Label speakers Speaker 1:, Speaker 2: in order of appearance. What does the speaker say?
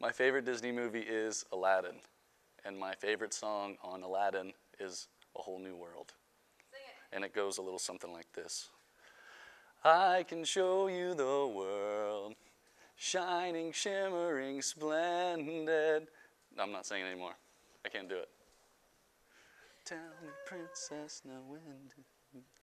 Speaker 1: My favorite Disney movie is Aladdin, and my favorite song on Aladdin is A Whole New World.
Speaker 2: Sing it.
Speaker 1: And it goes a little something like this. I can show you the world, shining, shimmering, splendid. No, I'm not singing anymore. I can't do it. Tell me, princess, now when